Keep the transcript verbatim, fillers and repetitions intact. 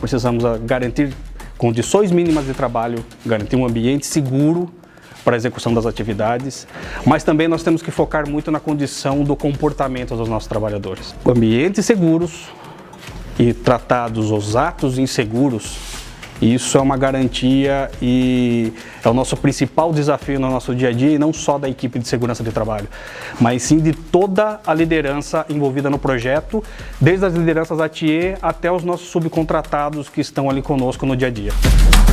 precisamos garantir condições mínimas de trabalho, garantir um ambiente seguro para a execução das atividades, mas também nós temos que focar muito na condição do comportamento dos nossos trabalhadores. Ambientes seguros e tratados os atos inseguros, isso é uma garantia e é o nosso principal desafio no nosso dia a dia, e não só da equipe de segurança de trabalho, mas sim de toda a liderança envolvida no projeto, desde as lideranças A T I E até os nossos subcontratados que estão ali conosco no dia a dia.